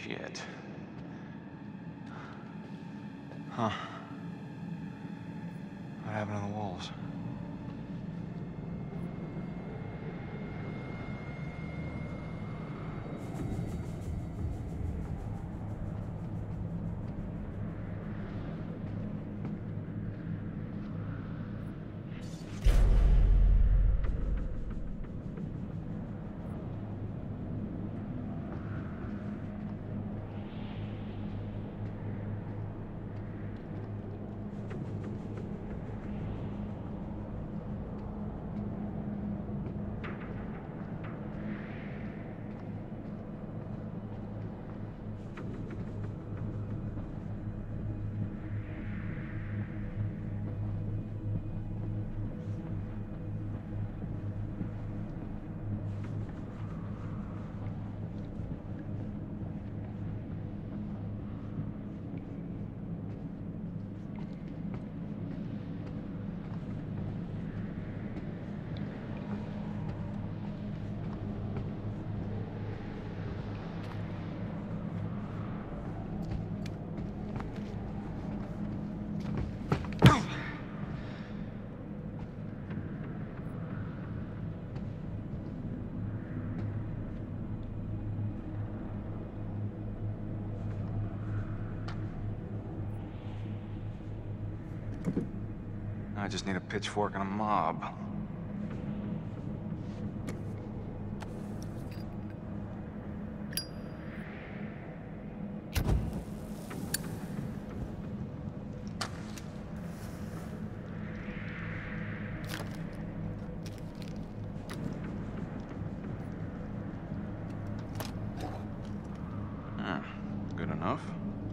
Shit. Huh. What happened to the wolves? I just need a pitchfork and a mob. Good enough.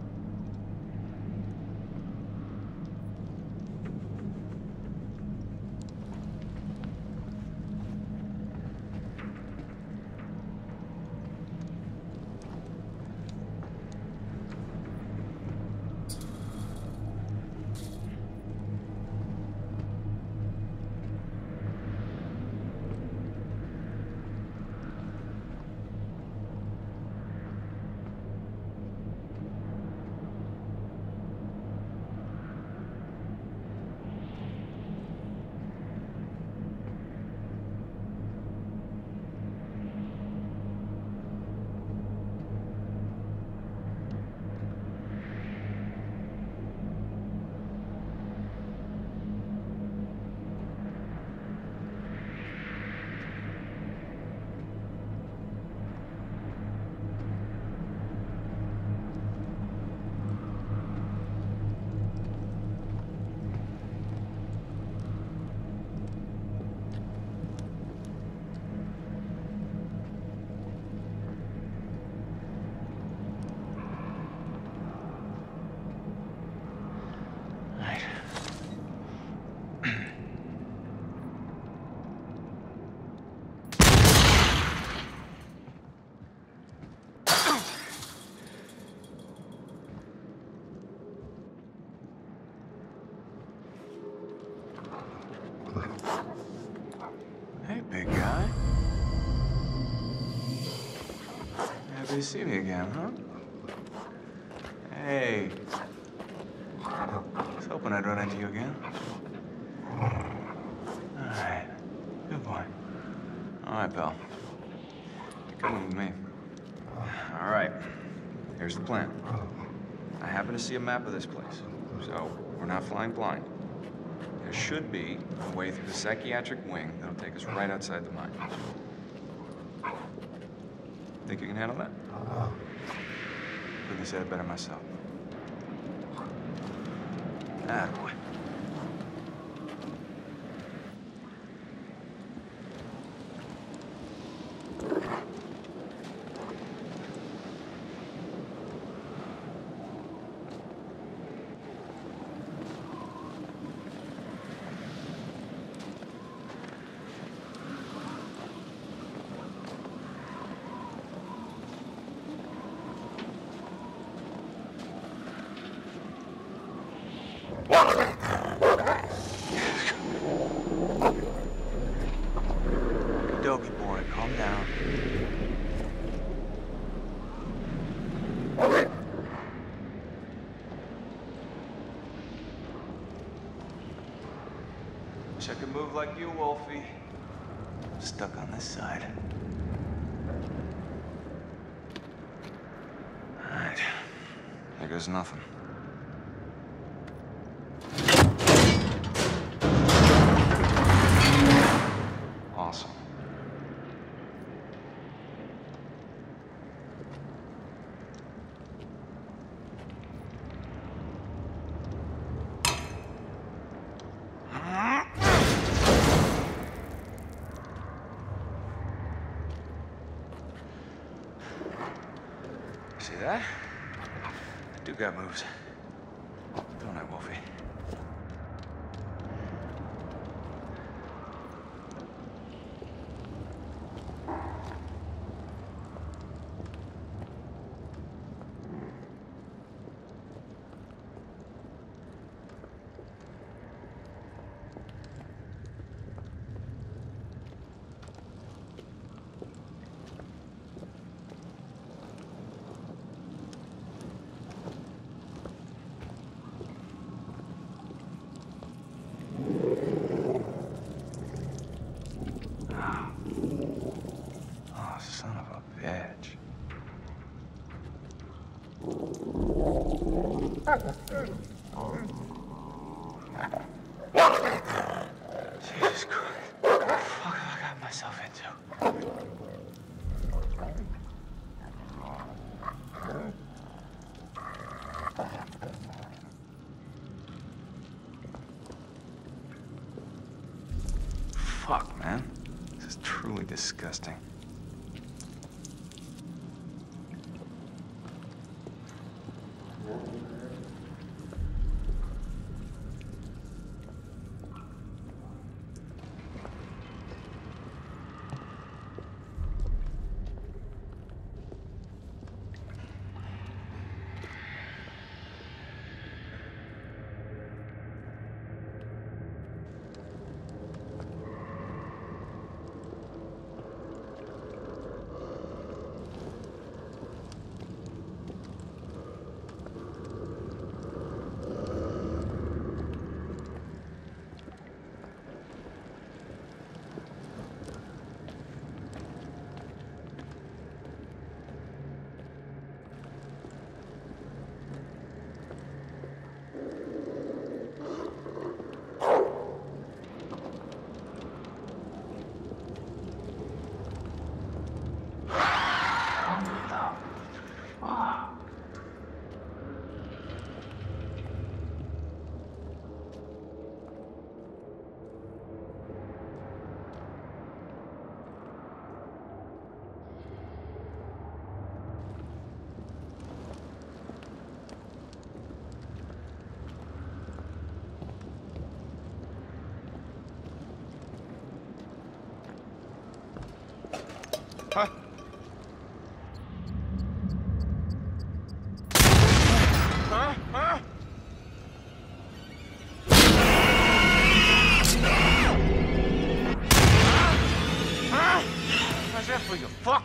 Hey, big guy. Happy to see me again, huh? Hey. I was hoping I'd run into you again. All right. Good boy. All right, pal. You're coming with me. All right. Here's the plan. I happen to see a map of this place, so we're not flying blind. There should be a way through the psychiatric wing that'll take us right outside the mine. Think you can handle that? Couldn't have said it better myself. Attaboy. Dopey boy, calm down. like you, Wolfie. Stuck on this side. All right. There goes nothing. Awesome. See that? I do got moves. Don't I, Wolfie? Oh, son of a bitch. Jesus Christ. What the fuck have I got myself into? Fuck, man. This is truly disgusting. Huh? Huh? Huh? Huh? How's that for you, fuck?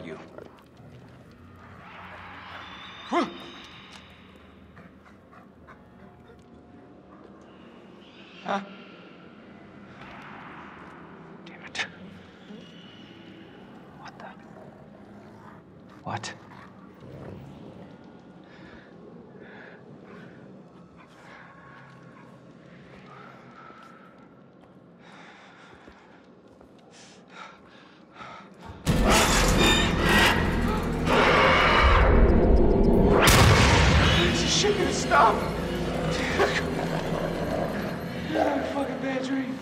you. Huh? Damn it. What the? What? This shit gonna stop. Fucking bad dream.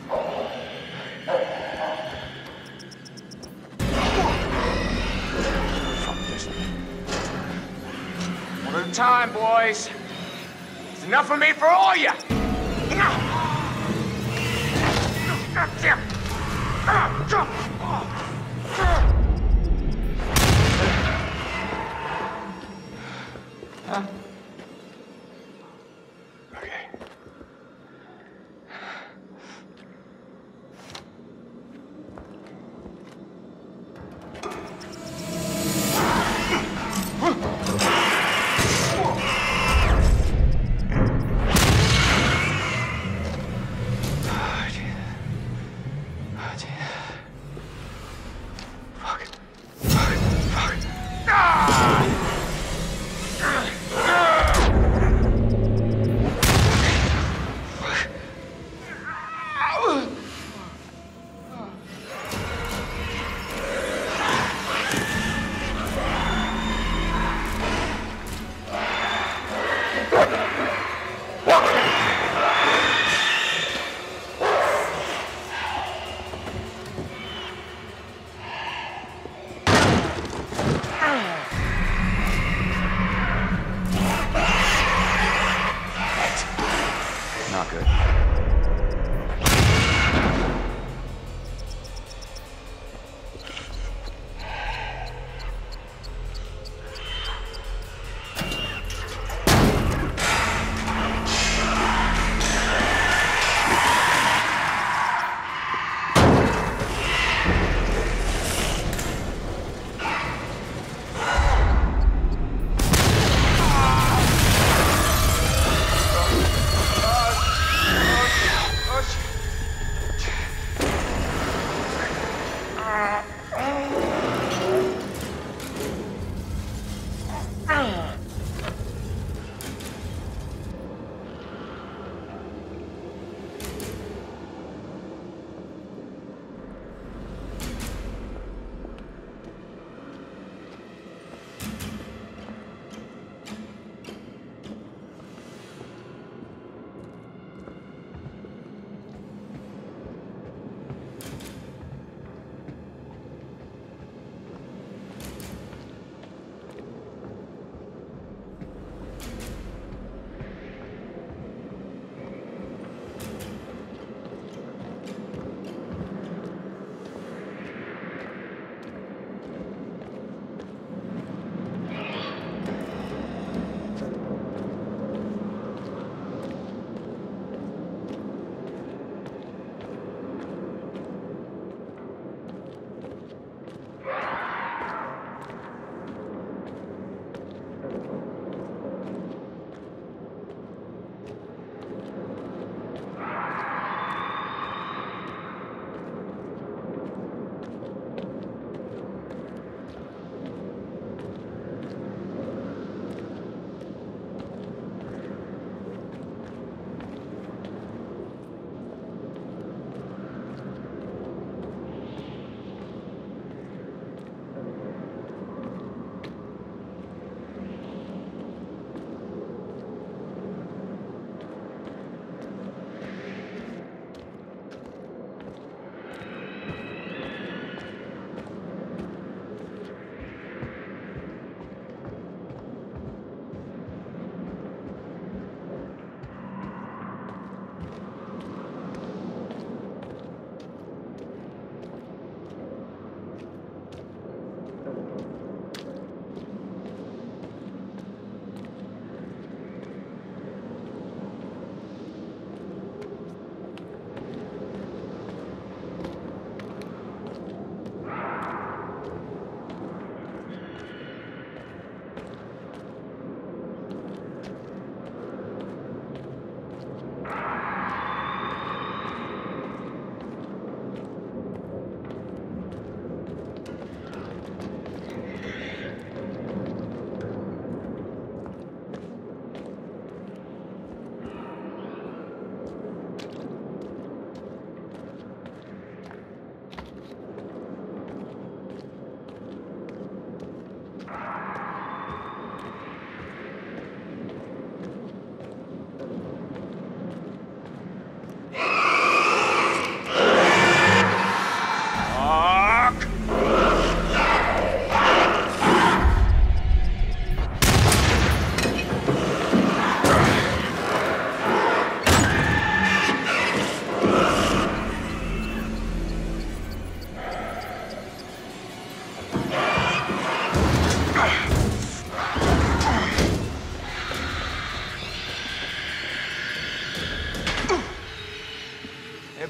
Fuck this. One at a time, boys. It's enough of me for all of you. Huh? Okay. Fuck. Ah!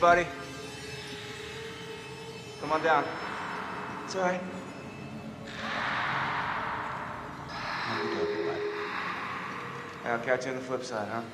buddy. Come on down. It's all right. Hey, I'll catch you on the flip side, huh?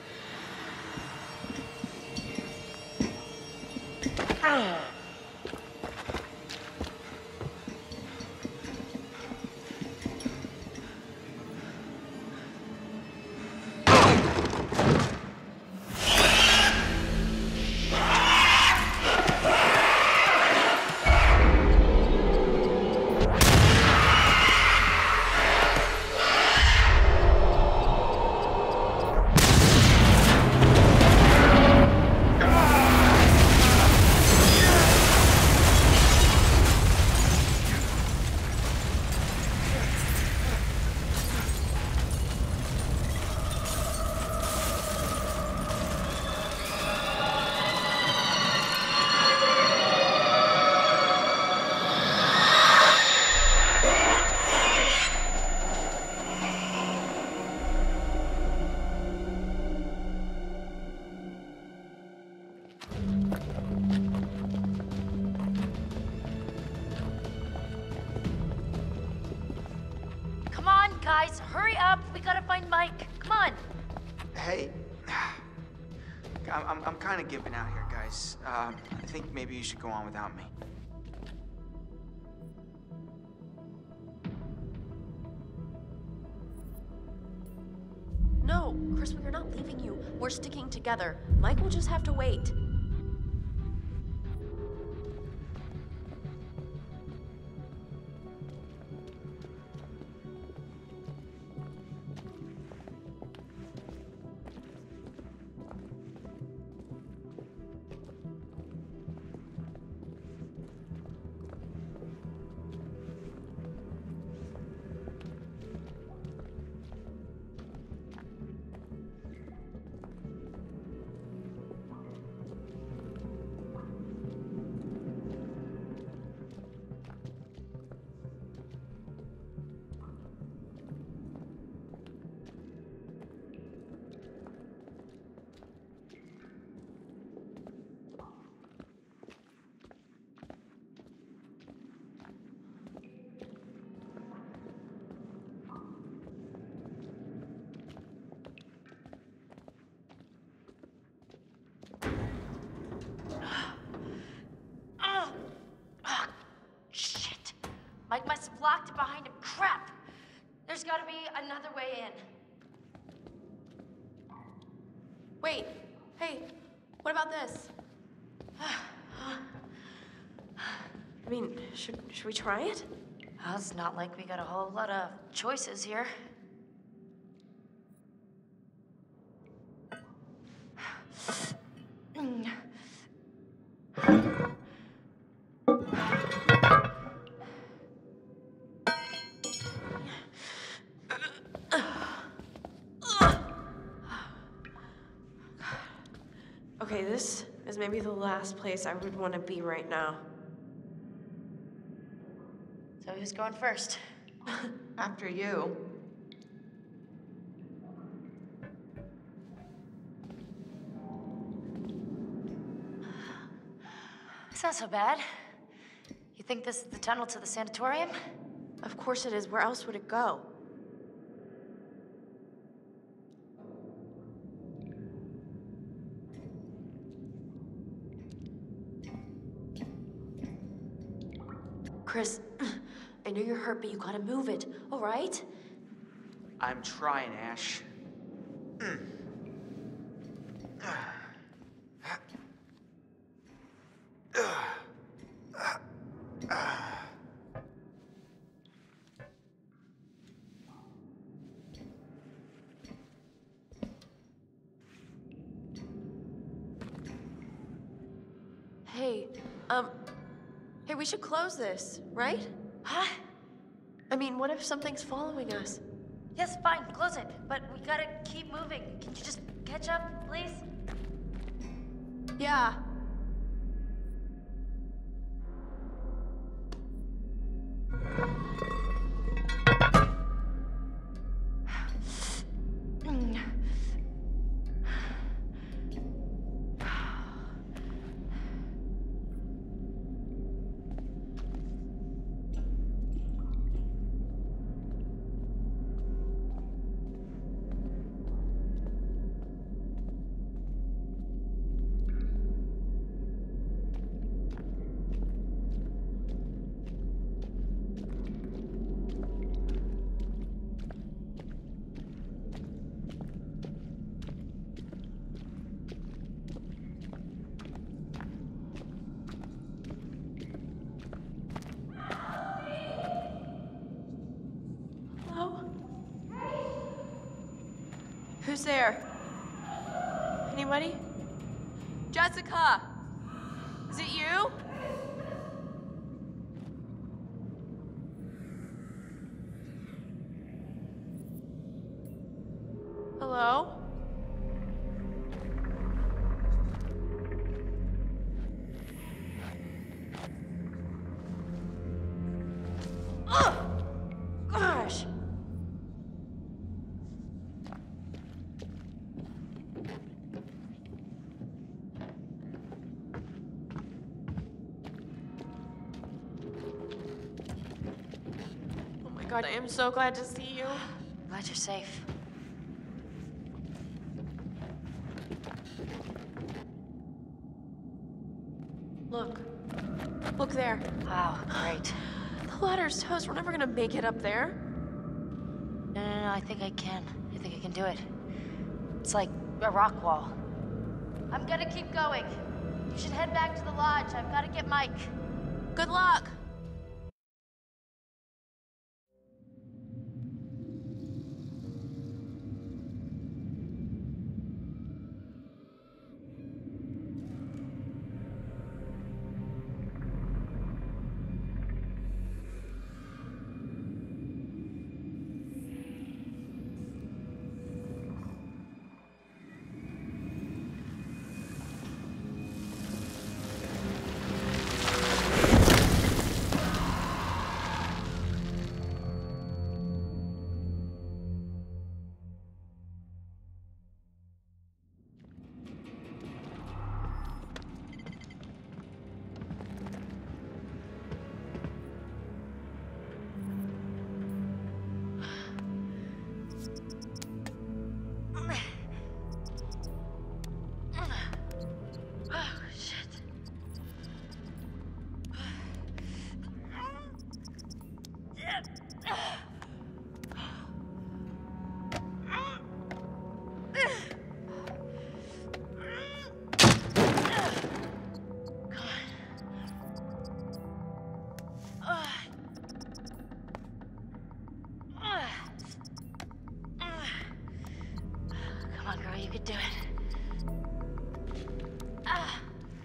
Come on, guys, hurry up. We gotta find Mike. Come on. Hey, I'm kind of giving out here, guys. I think maybe you should go on without me. No, Chris, we are not leaving you. We're sticking together. Mike will just have to wait. Mike must have locked it behind him. Crap! There's gotta be another way in. Wait, hey, what about this? I mean, should we try it? Well, it's not like we got a whole lot of choices here. Okay, this is maybe the last place I would want to be right now. So who's going first? After you. It's not so bad. You think this is the tunnel to the sanatorium? Of course it is. Where else would it go? Chris, I know you're hurt, but you gotta move it, all right? I'm trying, Ash. Hey, we should close this, right? Huh? I mean, what if something's following us? Yes, fine, close it. But we gotta keep moving. Can you just catch up, please? Yeah. Who's there? Anybody? Jessica! Is it you? Hello? Ugh! Gosh! Oh my god, I am so glad to see you. Glad you're safe. Look. Look there. Wow, great. The ladder's toast. We're never gonna make it up there. No, I think I can. I think I can do it. It's like a rock wall. I'm gonna keep going. You should head back to the lodge. I've gotta get Mike. Good luck. Come on, girl, you could do it. Ah.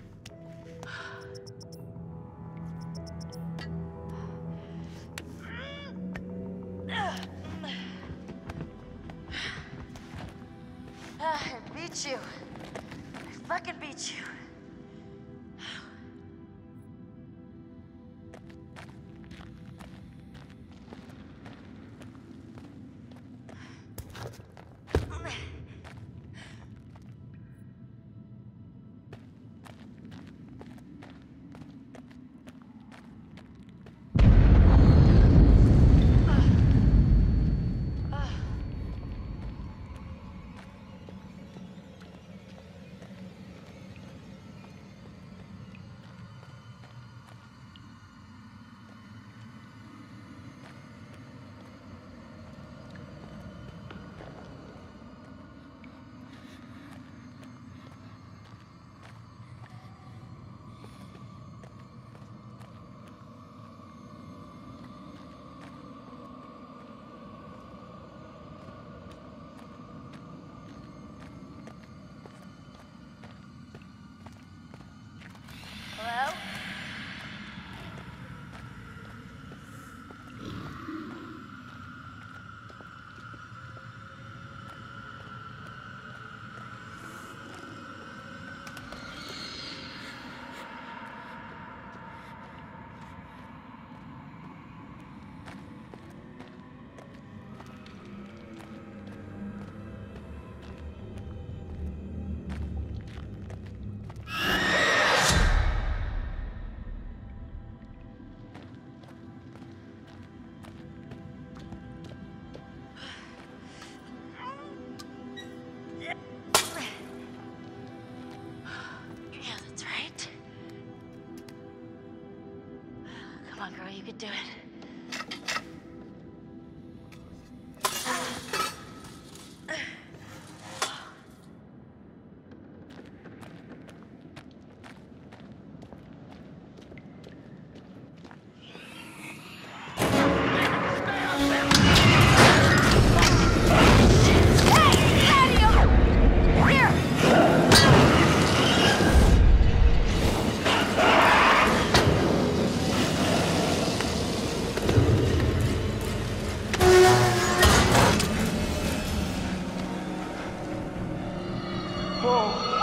I beat you. I fucking beat you. Hello? Come on, girl, you could do it. Hey, Whoa.